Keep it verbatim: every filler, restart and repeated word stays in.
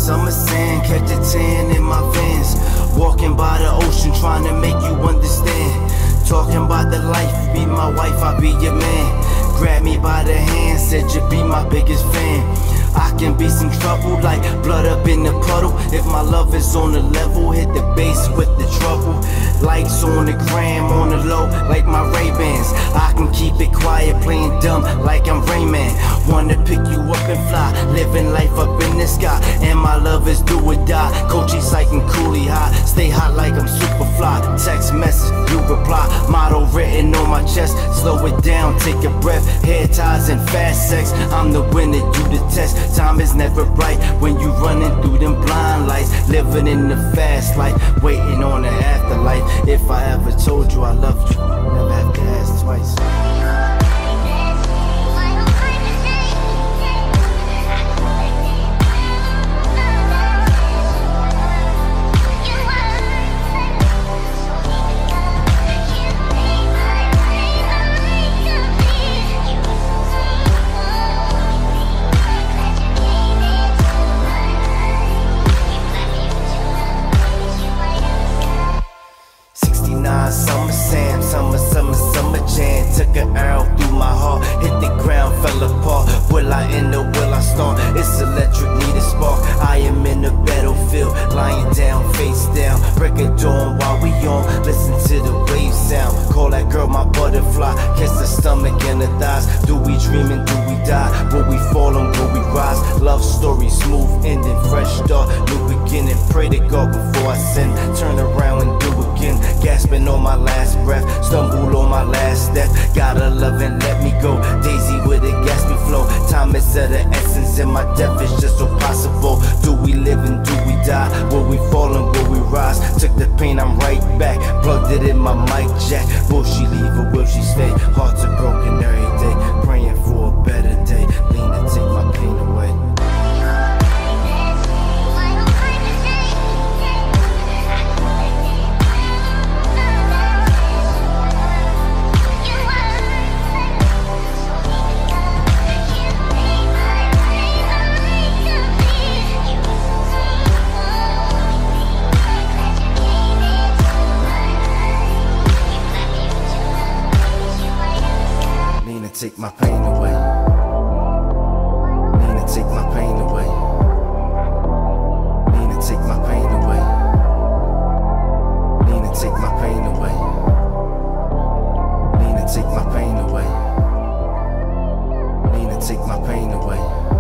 summer sand, catch a tan in my Vans. Walking by the ocean, trying to make you understand. Talking about the life, be my wife, I be your man. Grab me by the hand, said you be my biggest fan. I can be some trouble, like blood up in the puddle. If my love is on the level, hit the bass with the trouble. Lights on the gram, on the low, like my Ray-Bans. I can keep it quiet, playing dumb like I'm Rayman. Wanna pick you up and fly, living life up in the sky. And my love is do or die, Coachy Psych and Coolie High. Stay hot like I'm Superfly, text message, you reply. Motto written on my chest, slow it down, take a breath. Hair ties and fast sex, I'm the winner, you the test. Time is never bright when you running through them blind lights. Living in the fast life, waiting on the afterlife. If I ever told you I loved you, never have to ask twice. Summer Sam, summer, summer, summer jam. Took an arrow through my heart, hit the ground, fell apart. Will I end or will I start? It's electric, need a spark. I am in the battlefield, lying down, face down. Break of dawn while we on, listen to the waves sound. Call that girl my butterfly, kiss the stomach and the thighs. Do we dream and do we die? Will we fall and will we rise? Love story, smooth ending, fresh start, new beginning. Pray to God before I sin, turn around and do again. Gasping on my last breath, stumble on my last step. Gotta love and let me go, Daisy with a Gatsby flow. Time is of the essence and my death is just so possible. Do we live and do we die? Will we fall and will we rise? Took the pain, I'm right back, plugged it in my mic jack. Will she leave or will she stay? Hearts are broken every day, praying for a better day. Lean to take my pain away. Take my pain away. Lean and take my pain away. Lean and take my pain away. Lean and take my pain away. Lean and take my pain away. Lean and take my pain away.